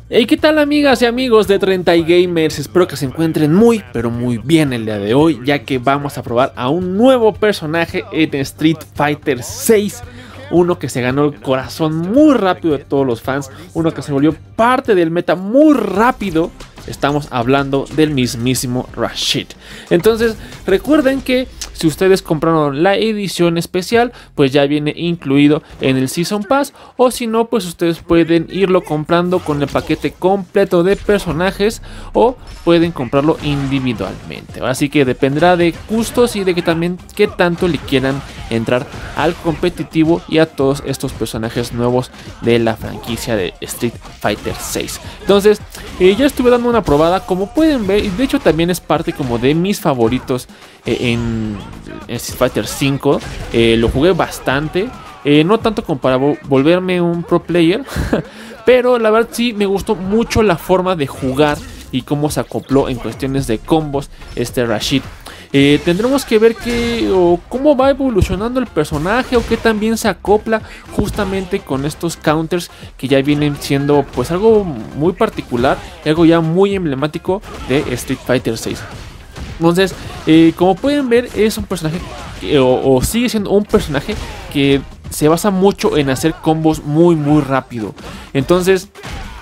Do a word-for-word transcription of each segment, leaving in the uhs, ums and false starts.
Hey, ¿qué tal amigas y amigos de treinta y Gamers? Espero que se encuentren muy, pero muy bien el día de hoy, ya que vamos a probar a un nuevo personaje en Street Fighter seis. Uno que se ganó el corazón muy rápido de todos los fans, uno que se volvió parte del meta muy rápido. Estamos hablando del mismísimo Rashid. Entonces recuerden que si ustedes compraron la edición especial, pues ya viene incluido en el Season Pass, o si no, pues ustedes pueden irlo comprando con el paquete completo de personajes, o pueden comprarlo individualmente. Así que dependerá de gustos y de que también qué tanto le quieran entrar al competitivo y a todos estos personajes nuevos de la franquicia de Street Fighter seis. Entonces eh, ya estuve dando una probada, como pueden ver, y de hecho también es parte como de mis favoritos eh, en, en Street Fighter cinco. Eh, lo jugué bastante, eh, no tanto como para vo volverme un pro player, pero la verdad sí me gustó mucho la forma de jugar y cómo se acopló en cuestiones de combos este Rashid. Eh, tendremos que ver que, o cómo va evolucionando el personaje, o qué también se acopla justamente con estos counters que ya vienen siendo pues algo muy particular, algo ya muy emblemático de Street Fighter seis. Entonces, eh, como pueden ver, es un personaje que, o, o sigue siendo un personaje que se basa mucho en hacer combos muy muy rápido. Entonces,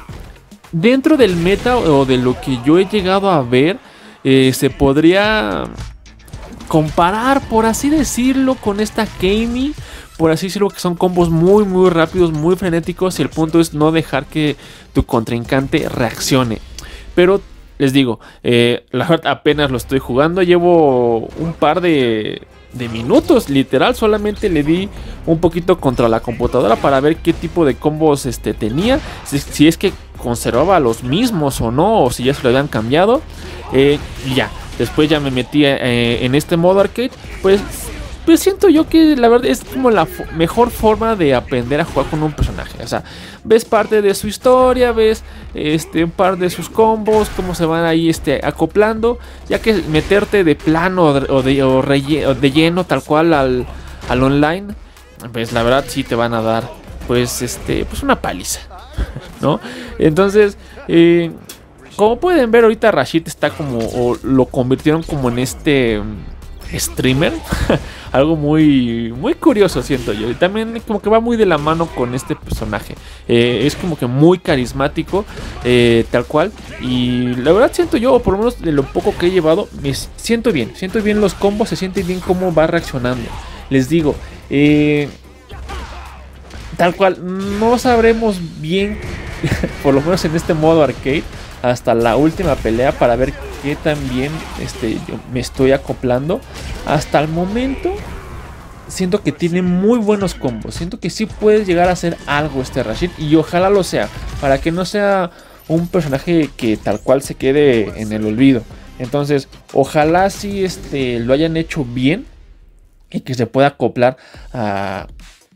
dentro del meta o de lo que yo he llegado a ver, eh, se podría comparar, por así decirlo, con esta Kami, por así decirlo, que son combos muy muy rápidos, muy frenéticos, y el punto es no dejar que tu contrincante reaccione. Pero les digo, eh, la verdad apenas lo estoy jugando, llevo un par de, de minutos, literal, solamente le di un poquito contra la computadora para ver qué tipo de combos este, tenía, si, si es que conservaba los mismos o no, o si ya se lo habían cambiado, eh, y ya. Después ya me metí eh, en este modo arcade. Pues, pues siento yo que la verdad es como la fo mejor forma de aprender a jugar con un personaje. O sea, ves parte de su historia, ves este, un par de sus combos, cómo se van ahí este, acoplando. Ya que meterte de plano o de, o o de lleno tal cual al, al online, pues la verdad sí te van a dar pues, este, pues una paliza, ¿no? Entonces, eh... como pueden ver, ahorita Rashid está como, o lo convirtieron como en este um, streamer. Algo muy, muy curioso, siento yo. Y también como que va muy de la mano con este personaje. Eh, es como que muy carismático, eh, tal cual. Y la verdad siento yo, o por lo menos de lo poco que he llevado, me siento bien. Siento bien los combos, se siente bien cómo va reaccionando. Les digo, eh, tal cual, no sabremos bien, por lo menos en este modo arcade, hasta la última pelea, para ver qué tan bien este, yo me estoy acoplando. Hasta el momento siento que tiene muy buenos combos, siento que sí puede llegar a hacer algo este Rashid, y ojalá lo sea, para que no sea un personaje que tal cual se quede en el olvido. Entonces ojalá sí este, lo hayan hecho bien y que se pueda acoplar a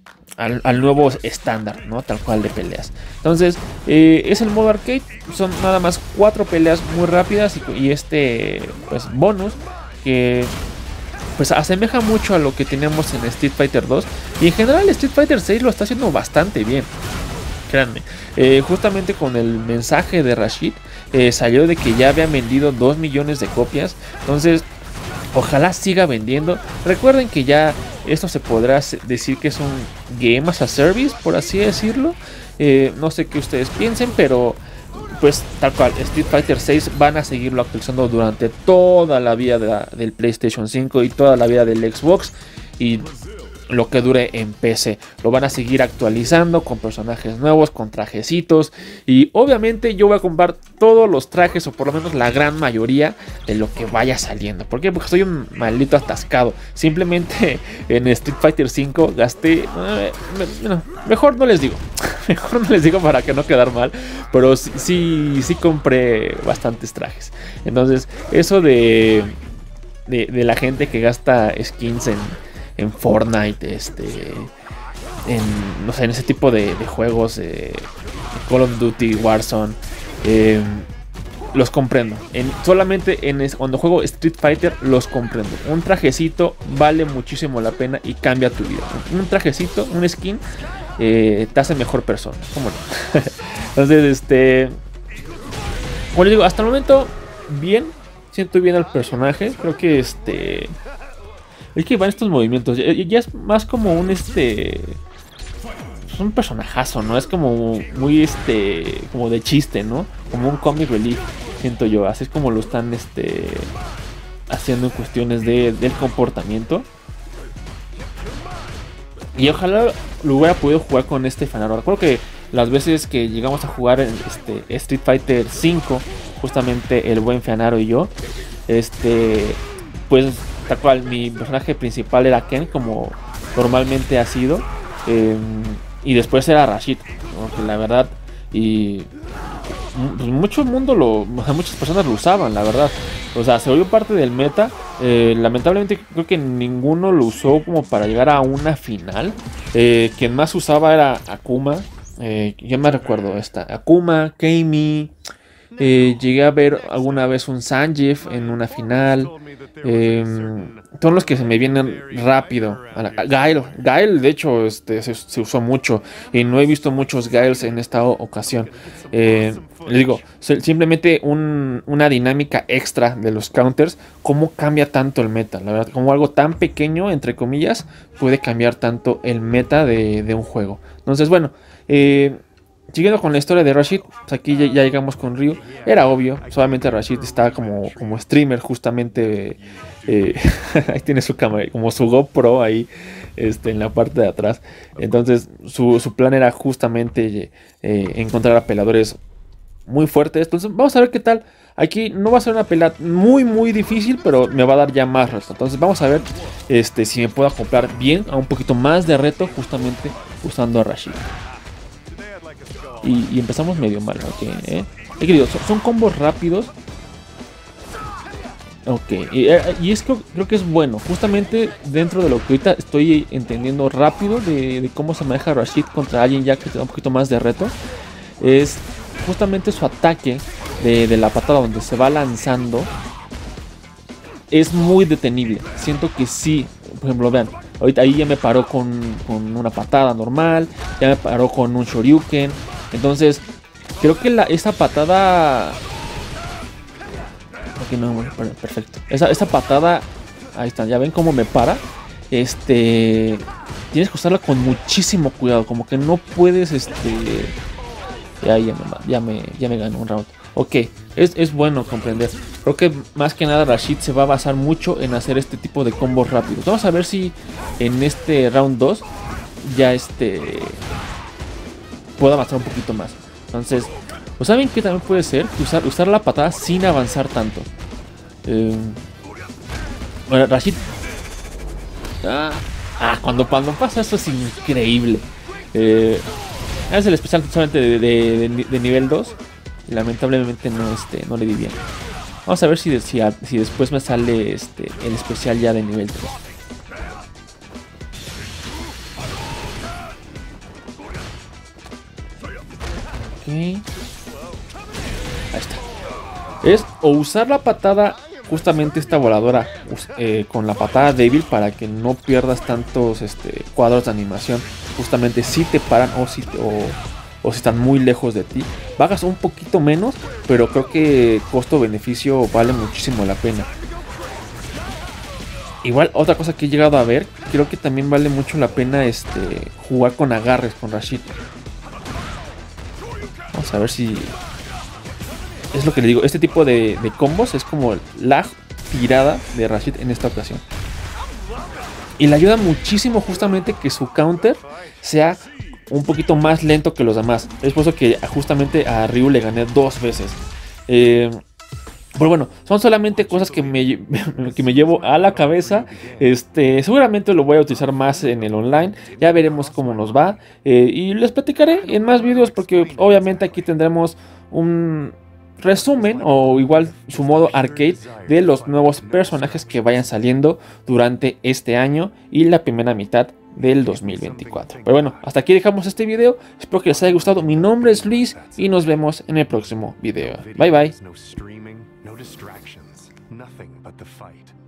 Al, al nuevo estándar, ¿no? Tal cual de peleas. Entonces, eh, es el modo arcade. Son nada más cuatro peleas muy rápidas y, y este, pues, bonus que, pues, asemeja mucho a lo que teníamos en Street Fighter dos. Y en general Street Fighter seis lo está haciendo bastante bien. Créanme. Eh, justamente con el mensaje de Rashid, eh, salió de que ya habían vendido dos millones de copias. Entonces, ojalá siga vendiendo. Recuerden que ya esto se podrá decir que es un Game as a Service, por así decirlo. Eh, no sé qué ustedes piensen, pero pues tal cual, Street Fighter seis van a seguirlo actualizando durante toda la vida de la, del PlayStation cinco y toda la vida del Xbox y lo que dure en P C. Lo van a seguir actualizando con personajes nuevos, con trajecitos, y obviamente yo voy a comprar todos los trajes, o por lo menos la gran mayoría de lo que vaya saliendo. ¿Por qué? Porque soy un maldito atascado. Simplemente en Street Fighter cinco gasté, eh, no, mejor no les digo, mejor no les digo para que no quedar mal, pero sí, sí, sí compré bastantes trajes. Entonces eso de, de, de la gente que gasta skins en en Fortnite, este, en, no sé, en ese tipo de, de juegos, eh, Call of Duty, Warzone, eh, los comprendo. En, solamente en es, cuando juego Street Fighter los comprendo. Un trajecito vale muchísimo la pena y cambia tu vida. Un trajecito, un skin, eh, te hace mejor persona. ¿Cómo no? Entonces, este, Como les digo, hasta el momento, bien. Siento bien al personaje. Creo que este... Es que van estos movimientos. Ya, ya es más como un este... Es un personajazo, ¿no? Es como muy este... Como de chiste, ¿no? Como un comic relief, siento yo. Así es como lo están este... haciendo en cuestiones de, del comportamiento. Y ojalá lo hubiera podido jugar con este fanaro. Recuerdo que las veces que llegamos a jugar en este Street Fighter cinco, justamente el buen Fanaro y yo, este, pues tal cual mi personaje principal era Ken, como normalmente ha sido, eh, y después era Rashid, ¿no? Que la verdad, y pues mucho mundo lo, o sea, muchas personas lo usaban, la verdad. O sea, se volvió parte del meta. Eh, lamentablemente creo que ninguno lo usó como para llegar a una final. Eh, quien más usaba era Akuma. Eh, yo me recuerdo esta. Akuma, Keimi. Eh, llegué a ver alguna vez un Sanjif en una final. Eh, todos los que se me vienen rápido. Gael, Gael de hecho este, se, se usó mucho. Y no he visto muchos Gaels en esta ocasión. Eh, les digo, simplemente un, una dinámica extra de los counters. Cómo cambia tanto el meta. La verdad, como algo tan pequeño, entre comillas, puede cambiar tanto el meta de, de un juego. Entonces, bueno, eh, siguiendo con la historia de Rashid, pues aquí ya, ya llegamos con Ryu. Era obvio, solamente Rashid está como, como streamer, justamente. Eh, ahí tiene su cámara, como su GoPro ahí este, en la parte de atrás. Entonces, su, su plan era justamente eh, encontrar a peleadores muy fuertes. Entonces, vamos a ver qué tal. Aquí no va a ser una pelea muy, muy difícil, pero me va a dar ya más reto. Entonces, vamos a ver este, si me puedo acoplar bien a un poquito más de reto, justamente usando a Rashid. Y, y empezamos medio mal, ok, ¿eh? Es que digo, son, son combos rápidos. Ok, y, y es que creo que es bueno, justamente dentro de lo que ahorita estoy entendiendo rápido de, de cómo se maneja Rashid contra alguien ya que te da un poquito más de reto. Es justamente su ataque de, de la patada donde se va lanzando. Es muy detenible, siento que sí, por ejemplo, vean. Ahorita ahí ya me paró con, con una patada normal, ya me paró con un shoryuken. Entonces, creo que la, esa patada... Ok, no, bueno, perfecto. Esa, esa patada... Ahí está, ya ven cómo me para. Este... Tienes que usarla con muchísimo cuidado. Como que no puedes, este... Ya, ya, me, ya, me, ya me ganó un round. Ok, es, es bueno comprender. Creo que más que nada Rashid se va a basar mucho en hacer este tipo de combos rápidos. Vamos a ver si en este round dos ya este... puedo avanzar un poquito más. Entonces, ¿pues saben qué también puede ser? Usar, usar la patada sin avanzar tanto. Eh, bueno, Rashid... Ah, ah cuando, cuando pasa eso es increíble. Eh, es el especial solamente de, de, de, de nivel dos. Y lamentablemente no, este, no le di bien. Vamos a ver si, si, si después me sale este, el especial ya de nivel tres. Ok. Ahí está. Es o usar la patada, justamente esta voladora, eh, con la patada débil para que no pierdas tantos este, cuadros de animación. Justamente si te paran o si, o, o si están muy lejos de ti. Bajas un poquito menos, pero creo que costo-beneficio vale muchísimo la pena. Igual, otra cosa que he llegado a ver, creo que también vale mucho la pena este, jugar con agarres con Rashid. Vamos a ver si... Es lo que le digo, este tipo de, de combos es como la tirada de Rashid en esta ocasión. Y le ayuda muchísimo justamente que su counter sea un poquito más lento que los demás. Es por eso que justamente a Ryu le gané dos veces. Eh... Pero bueno, son solamente cosas que me, que me llevo a la cabeza. Este, seguramente lo voy a utilizar más en el online. Ya veremos cómo nos va. Eh, y les platicaré en más videos porque obviamente aquí tendremos un resumen o igual su modo arcade de los nuevos personajes que vayan saliendo durante este año y la primera mitad del dos mil veinticuatro. Pero bueno, hasta aquí dejamos este video. Espero que les haya gustado. Mi nombre es Luis y nos vemos en el próximo video. Bye bye. No distractions, nothing but the fight.